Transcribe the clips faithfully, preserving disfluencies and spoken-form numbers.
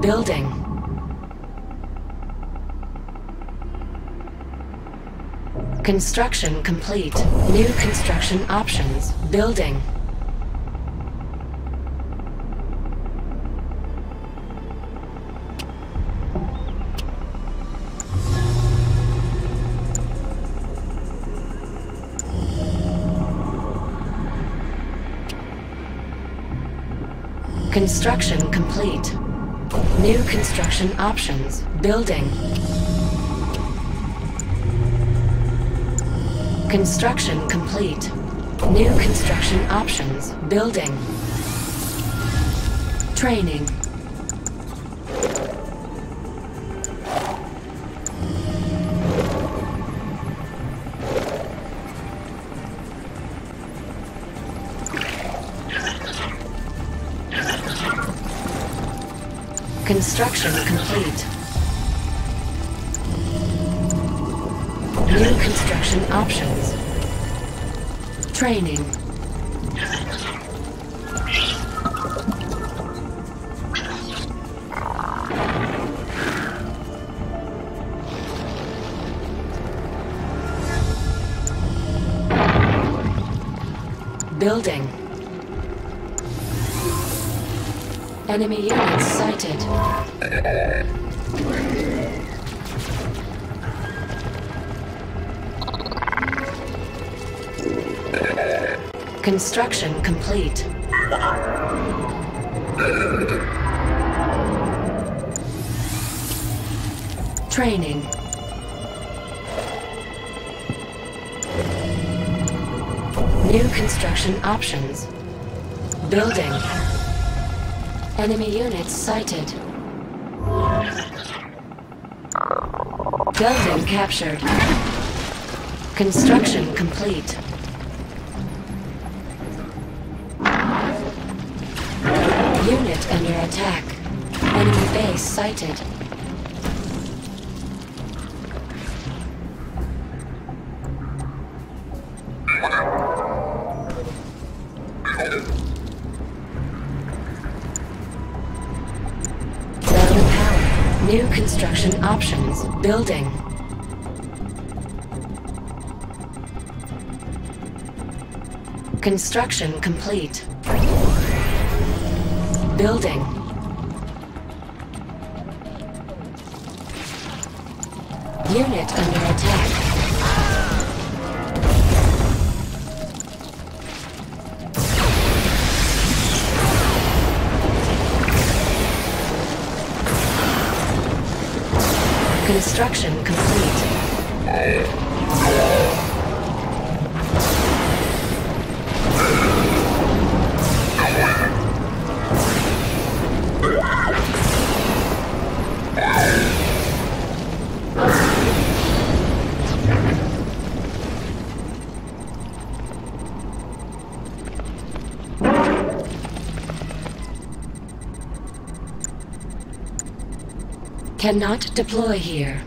Building. Construction complete. New construction options. Building. Construction complete. New construction options. Building. Construction complete. New construction options. Building. Training. Construction complete. New construction options. Training. Building. Enemy units sighted. Construction complete. Training. New construction options. Building. Enemy units sighted. Building captured. Construction complete. Unit under attack. Enemy base sighted. Building power. New construction options. Building. Construction complete. Building. Unit under attack. Construction complete. Cannot deploy here.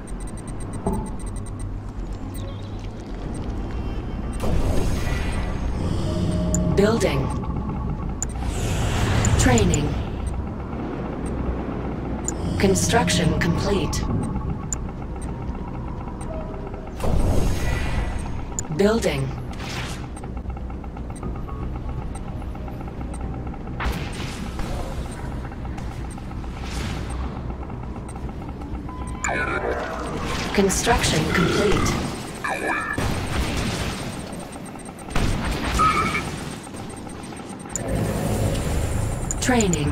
Building. Training. Construction complete. Building. Construction complete. Training.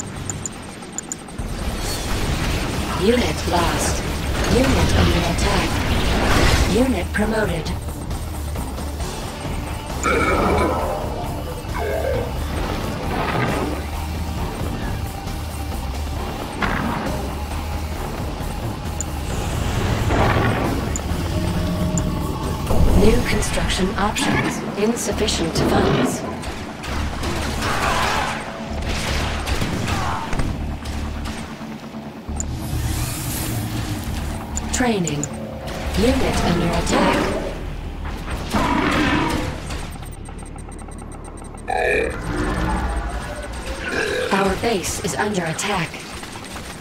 Unit lost. Unit under attack. Unit promoted. New construction options. Insufficient funds. Training. Unit under attack. Our base is under attack.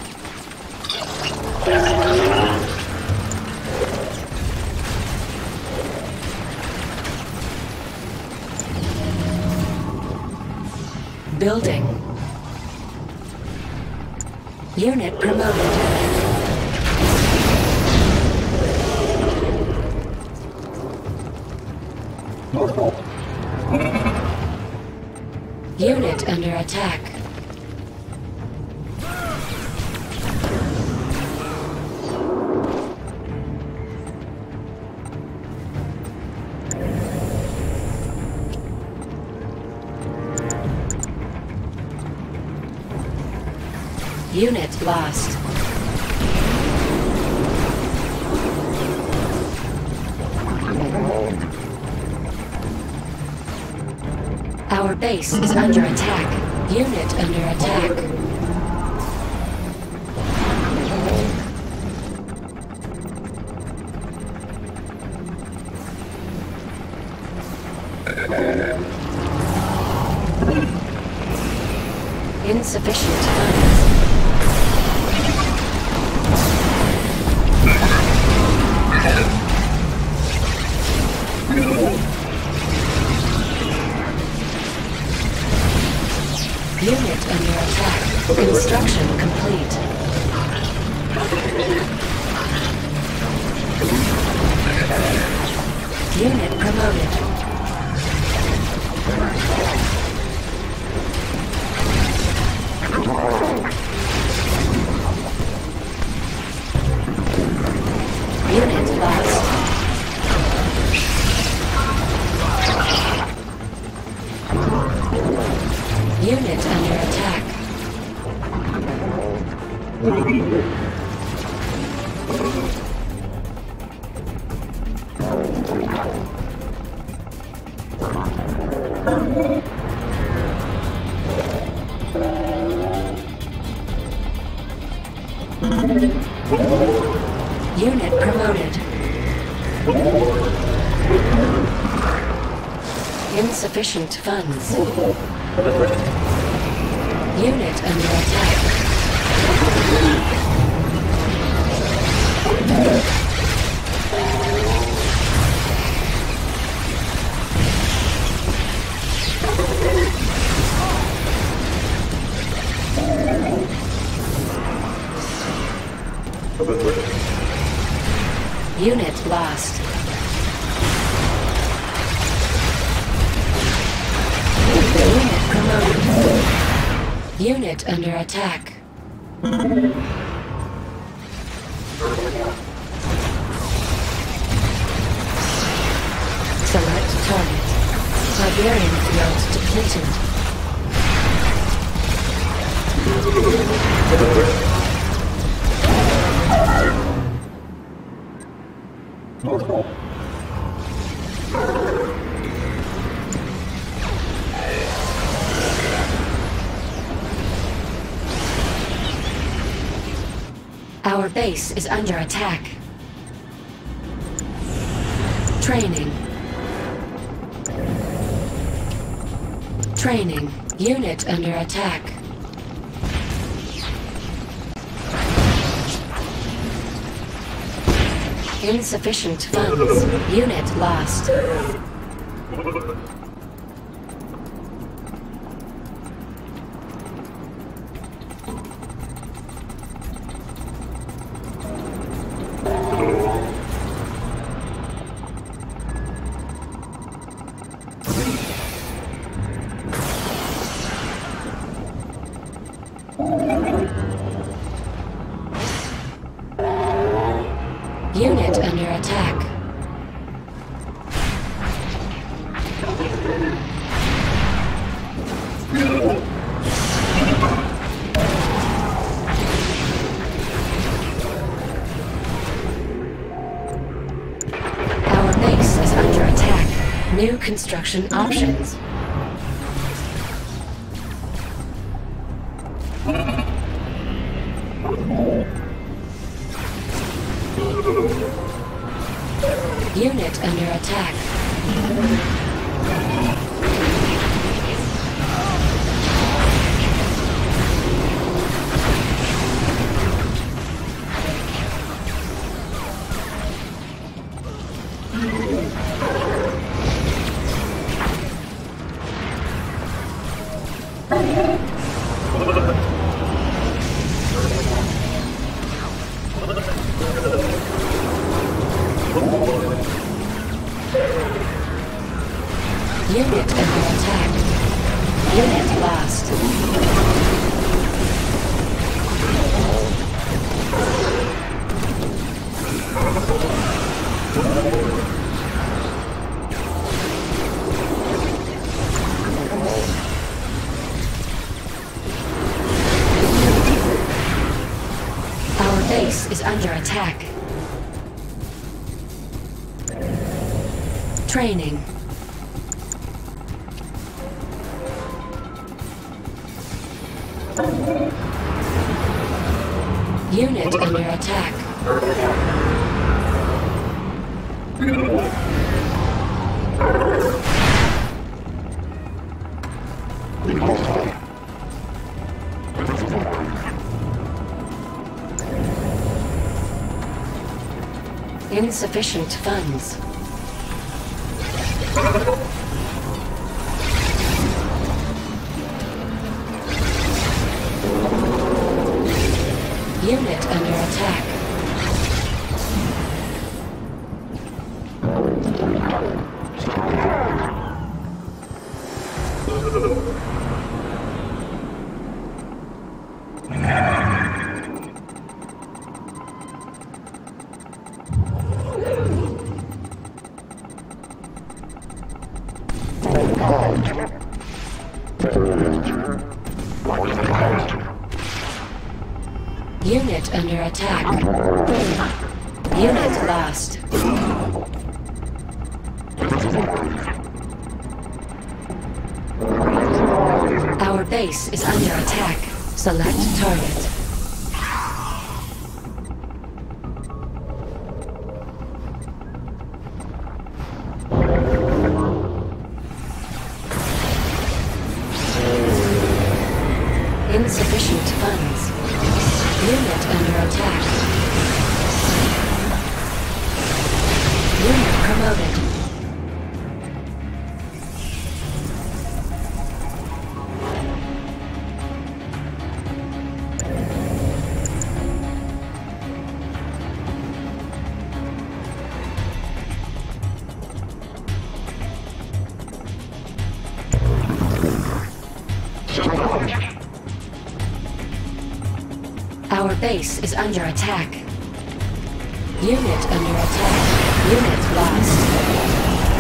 Building. Unit promoted. Unit under attack. Unit lost. Our base is under attack. Unit under attack. Insufficient funds. Unit under attack. Construction complete. Unit promoted. Unit lost. Unit under attack. Unit promoted. Insufficient funds. Unit under attack. Unit lost. Unit promoted. Unit under attack. Select target. Barbarian field depleted. Our base is under attack. Training. Training. Unit under attack. Insufficient funds. Unit lost. Unit under attack. Our base is under attack. New construction options. Unit under attack. Unit under attack. Unit lost. Our base is under attack. Training. Unit under attack. Insufficient funds. Unit under attack. Unit under attack. Unit lost. Our base is under attack. Select target. Insufficient funds. Unit under attack. Unit promoted. Our base is under attack. Unit under attack. Unit lost.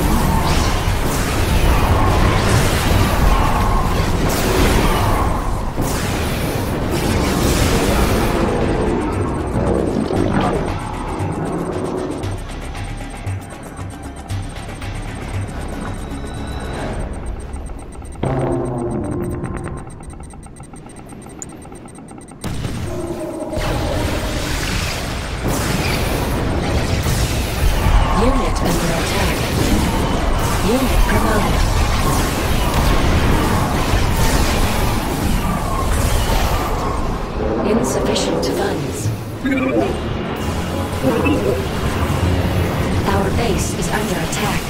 Unit under attack. Unit promoted. Insufficient funds. Our base is under attack.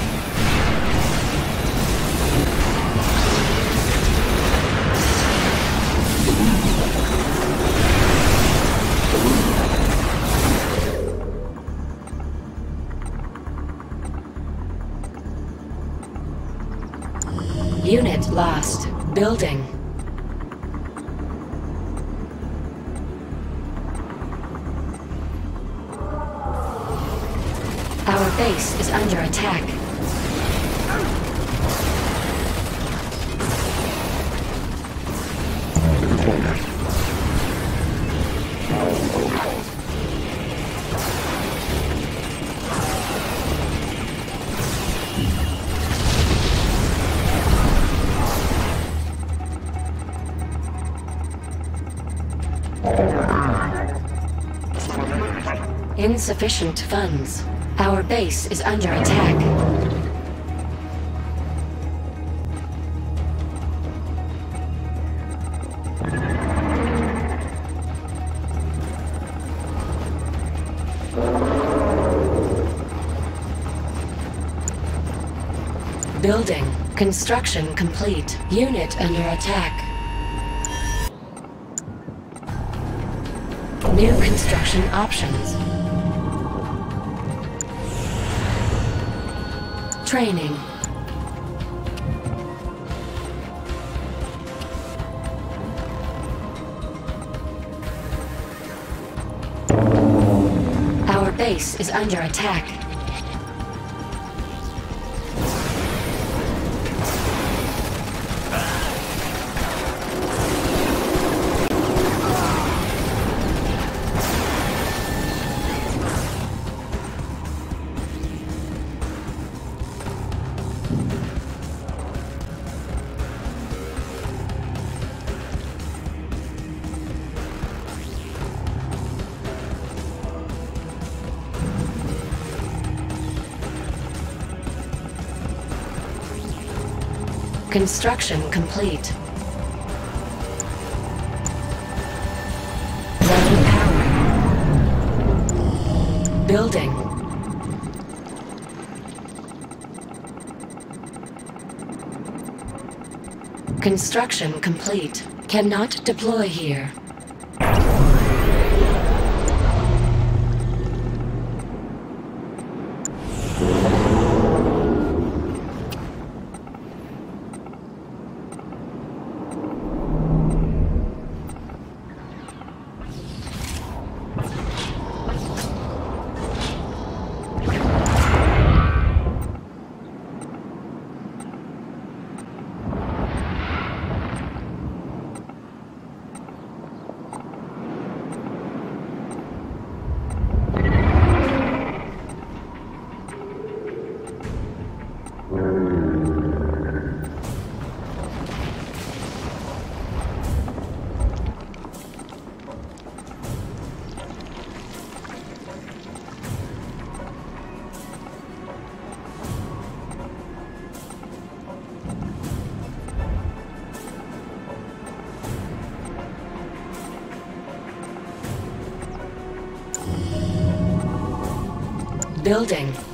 Unit lost. Building. Our base is under attack. Insufficient funds. Our base is under attack. Building. Construction complete. Unit under attack. New construction options. Training. Our base is under attack. Construction complete. Running power. Building. Construction complete. Cannot deploy here. Building.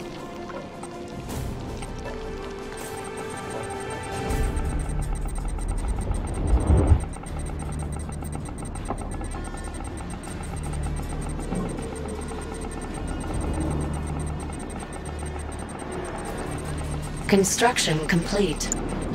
Construction complete.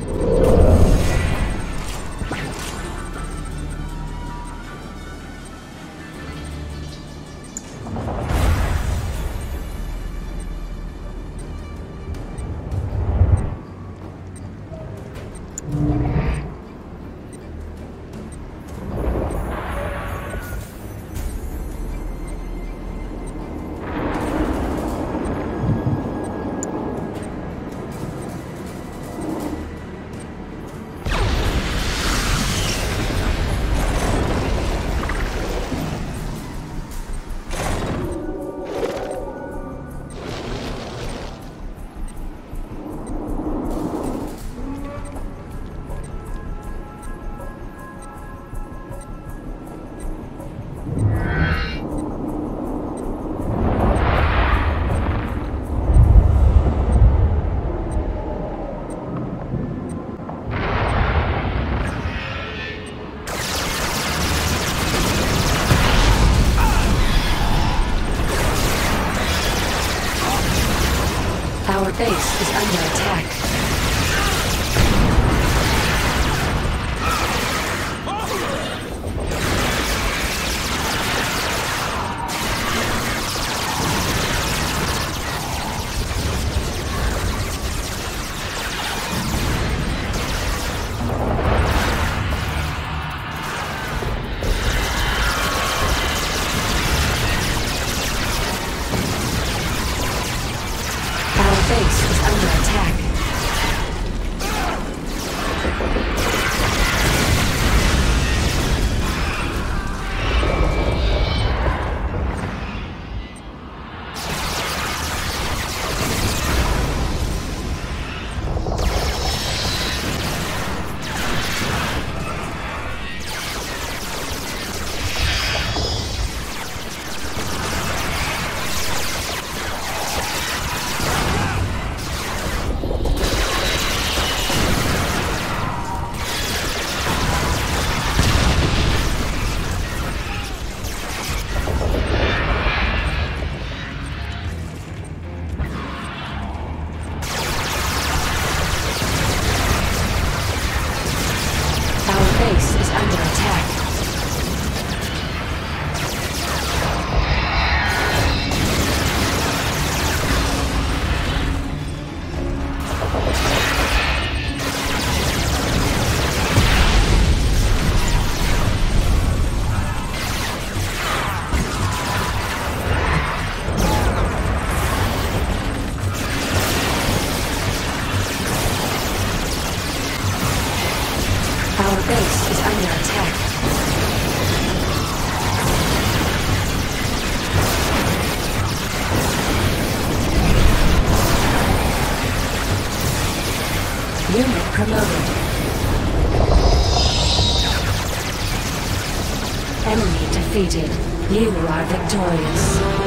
Our base is under attack. Our base is under attack. under attack. Our base is under attack. Unit promoted. Enemy defeated. You are victorious.